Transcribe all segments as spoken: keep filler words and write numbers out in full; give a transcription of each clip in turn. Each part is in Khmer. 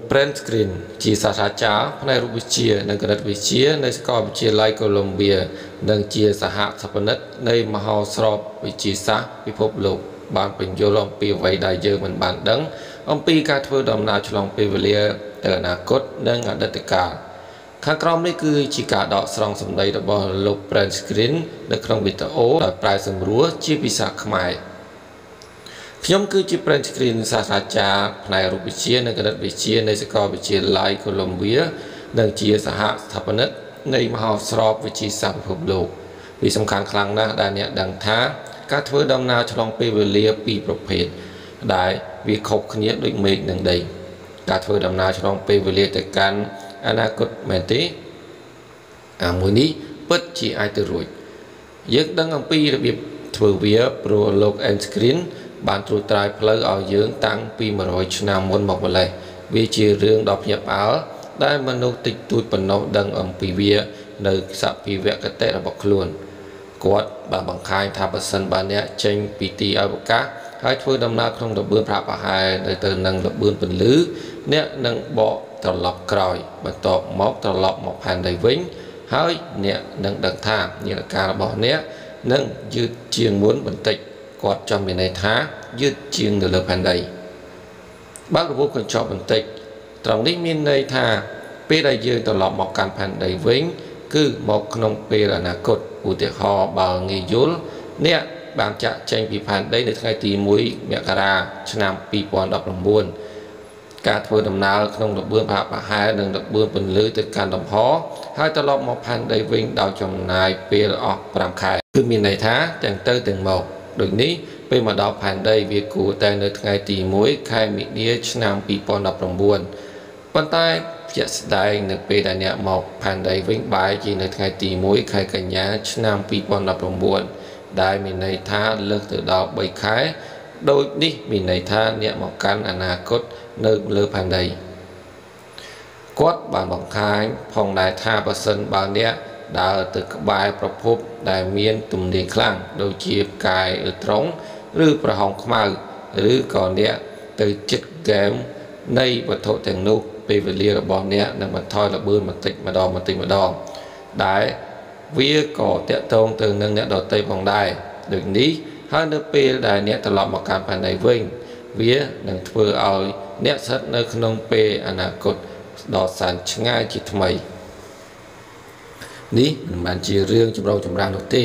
Brent Green ជាសាស្ត្រាចារ្យផ្នែករូបវិទ្យានិងគណិតវិទ្យានៅសាកលវិទ្យាល័យកូឡុំបៀនិងជាសហស្ថាបនិកនៃមហោស្រពវិទ្យាសាស្ត្រពិភពលោកបានបញ្យល់អំពីអ្វីដែលយើងមិនបានដឹងអំពីការធ្វើដំណើរឆ្លងពេលវេលាទៅអនាគតនិងអតីតកាលខាងក្រោមនេះគឺជាការដកស្រង់សម្ដីរបស់លោក Brent Green នៅក្នុងវីដេអូដោយប្រែសម្រួលជាភាសាខ្មែរខ្ញុំគឺជា Brent Green សាស្ត្រាចារ្យផ្នែករូបវិទ្យានិងគណិតវិទ្យានៃសាកលវិទ្យាល័យកូឡុំបៀនិងជាសហស្ថាបនិកនៃមហោស្រពវិទ្យាសាស្ត្រពិភពលោកវាសំខាន់ខ្លាំងណាស់ដែលអ្នកដឹងថាការធ្វើដំណើរឆ្លងពេលវេលាពីរប្រភេទដែលវាខុសគ្នាដូចមេឃនិងដីការធ្វើដំណើរឆ្លងពេលវេលាទៅកាន់អនាគតមែនទេអាមួយនេះពិតជាអាចទៅរួចយើងដឹងអំពីរបៀបធ្វើវាព្រោះលោក Brent Green បានត្រួសត្រាយផ្លូវឲ្យយើងតាំងពីមួយរយឆ្នាំមុនមកម្លេះវាជារឿងដ៏ភ្ញាក់ផ្អើលដែលមនុស្សតិចតួចប៉ុណ្ណោះដឹងអំពីវានៅសភាវគតិរបស់ខ្លួនគាត់បានបង្ហាញថាបើសិនបើអ្នកចេញពីទីអវកាសហើយធ្វើដំណើរក្នុងល្បឿនប្រហាក់ប្រហែលទៅទៅនឹងល្បឿនពន្លឺអ្នកនឹងបកត្រឡប់ក្រោយបន្ទាប់មកត្រឡប់មកផែនដីវិញហើយអ្នកនឹងដឹងថានាឡិការបស់អ្នកនឹងយឺតជាងមុនបន្តិចគាត់ចង់មានន័យថាយឺតជាងនៅលើផែនដីបើរបួសកញ្ចក់បន្តិចត្រង់នេះមានន័យថាពេលដែលយើងត្រឡប់មកកាន់ផែនដីវិញគឺមកក្នុងពេលអនាគតឧទាហរណ៍បើងាយយល់អ្នកបានចាក់ចេញពីផែនដីនៅថ្ងៃទីមួយមករាឆ្នាំពីរពាន់ដប់ប្រាំបួនការធ្វើដំណើរក្នុងល្បឿនប្រហាក់ប្រហែលនិងល្បឿនពន្លឺទៅកាន់លំហហើយត្រឡប់មកផែនដីវិញដោយចំណាយពេលអស់ប្រាំខែគឺមានន័យថាទាំងទៅទាំងមកដូចនេះពេលមកដល់ផែនដីវាគួរតែនៅថ្ងៃទីមួយខែមិនិនាឆ្នាំពីរពាន់ដប់ប្រាំបួនប៉ុន្តែជាក់ស្ដែងនៅពេលដែលអ្នកមកផែនដីវិញបែរជានៅថ្ងៃទីមួយខែកញ្ញាឆ្នាំពីរពាន់ដប់ប្រាំបួនដែលមានន័យថាលើកទៅដល់បីខែដូចនេះមានន័យថាអ្នកមកកាន់អនាគតនៅលើផែនដីគាត់បានបង្ហាញផងដែរថាបើសិនបើអ្នកដើរទៅក្បែរប្រភពដែលមានទំនាយខ្លាំងដូចជាផ្កាយអេឡុងឬប្រហោងខ្មៅឬក៏អ្នកទៅជិតហ្គេមនៃវត្ថុទាំងនោះពេលវេលារបស់អ្នកនឹងបន្ថយល្បឿនបន្តិចម្ដងបន្តិចម្ដងដែលវាក៏តាក់ទងទៅនឹងអ្នកដទៃផងដែរដូចនេះហើយនៅពេលដែលអ្នកត្រឡប់មកកាន់ផែនដីវិញវានឹងធ្វើឲ្យអ្នកស្ថិតនៅក្នុងពេលអនាគតដ៏សែនឆ្ងាយជាថ្មីនេះមិនមែនជារឿងចម្រុងចម្រាស់នោះទេ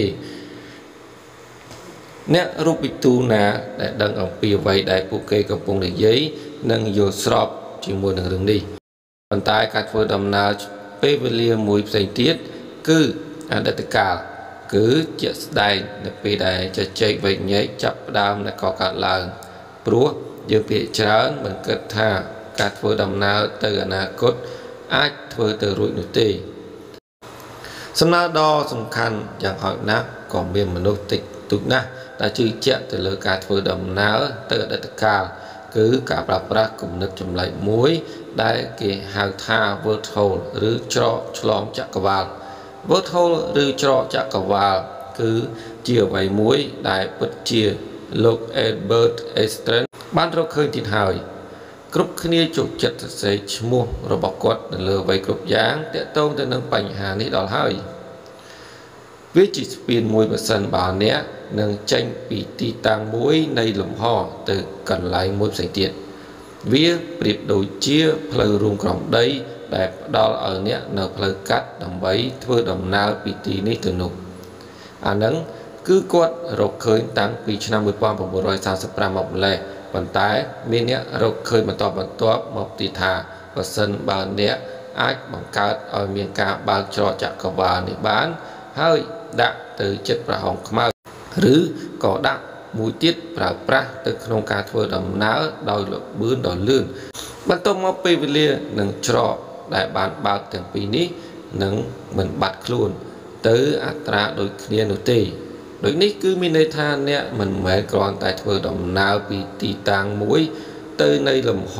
អ្នករូបវិទូណាដែលដឹងអំពីអ្វីដែលពួកគេកំពុងនិយាយនឹងយល់ស្របជាមួយនឹងរឿងនេះប៉ុន្តែការធ្វើដំណើរពេលវេលាមួយផ្សេងទៀតគឺអតីតកាលគឺជាក់ស្ដែងនៅពេលដែលជជែកវែកញែកចាប់ផ្ដើមនៃកកើតឡើងព្រោះយើងភាគច្រើនមិនគិតថាការធ្វើដំណើរទៅអនាគតអាចធ្វើទៅរួចនោះទេសំណើដ៏សំខាន់យ៉ាងហោចណាស់ក៏មានមនុស្សតិចតួចណាស់ដែលជឿជាក់ទៅលើការធ្វើដំណើរទៅអតីតកាលគឺការប្រើប្រាស់គំនិតចម្លែកមួយដែលគេហៅថា world hole ឬច្រកឆ្លងចក្រវាឡ world hole ឬច្រកចក្រវាឡគឺជាអ្វីមួយដែលពិតជាលោក Albert Einstein បានរកឃើញទៀតហើយគ្រប់គ្នាចូលចិត្តសរសេរឈ្មោះរបស់គាត់នៅលើអ្វីគ្រប់យ៉ាងទាក់ទងទៅនឹងបញ្ហានេះដល់ហើយវាជាស្ពានមួយបើសិនបើអ្នកនឹងចេញពីទីតាំងមួយនៃលំហទៅកន្លែងមួយផ្សេងទៀតវាប្រៀបដូចជាផ្លូវរួមក្រោមដីដែលផ្ដល់ឲ្យអ្នកនៅផ្លូវកាត់ដើម្បីធ្វើដំណើរពីទីនេះទៅនោះអាហ្នឹងគឺគាត់រកឃើញតាំងពីឆ្នាំmột nghìn chín trăm ba mươi lămមកម្លេះប៉ុន្តែមានអ្នករកឃើញបន្តបន្ទាប់មកទៀតថាបើសិនបើអ្នកអាចបង្កើតឲ្យមានការបើកច្រកចក្រវាឡនេះបានហើយដាក់ទៅចិត្តប្រហោងខ្មៅឬក៏ដាក់មួយទៀតប្រើប្រាស់ទៅក្នុងការធ្វើដំណើរដោយល្បឿនដ៏លឿនបន្ទាប់មកពេលវេលានឹងច្រកដែលបានបើកទាំងពីរនេះនឹងមិនបាត់ខ្លួនទៅអត្រាដូចគ្នានោះទេដូចនេះគឺមានន័យថាអ្នកមិនមែនគ្រាន់តែធ្វើដំណើរពីទីតាំងមួយទៅនៃលំហ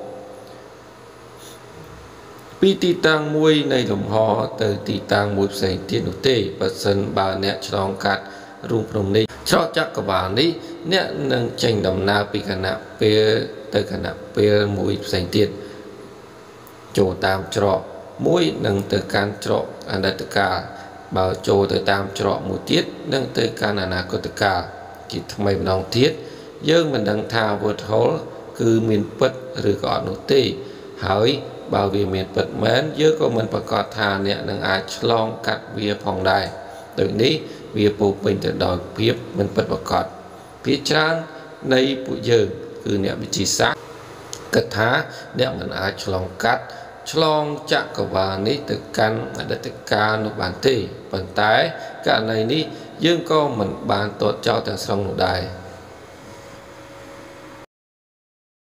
ពីទីតាំងមួយនៃលំហទៅទីតាំងមួយផ្សេងទៀតនោះទេបើសិនបើអ្នកឆ្លងកាត់រូងភ្នំនេះច្រកចក្រវាឡនេះអ្នកនឹងចេញដំណើរពីគណៈពេលទៅគណៈពេលមួយផ្សេងទៀតចូលតាមច្រកមួយនឹងទៅកាន់ច្រកអតីតកាលបើចូលទៅតាមច្រកមួយទៀតនឹងទៅកាន់អនាគតកាលជាថ្មីម្ដងទៀតយើងមិនដឹងថា wormhole គឺមានពិតឬក៏អត់នោះទេហើយបើវាមានពិតមែនយើងក៏មិនប្រកាសថាអ្នកនឹងអាចឆ្លងកាត់វាផងដែរដូចនេះវាពោពេញទៅដោយភាពមិនពិតប្រាកដភាគច្រើននៃពួកយើងគឺអ្នកវិទ្យាសាស្ត្រគិតថាអ្នកមិនអាចឆ្លងកាត់ឆ្លងចក្រវាឡនេះទៅកាន់អតីតកាលនោះបានទេប៉ុន្តែករណីនេះយើងក៏មិនបានទាត់ចោលទាំងស្រុងនោះដែរ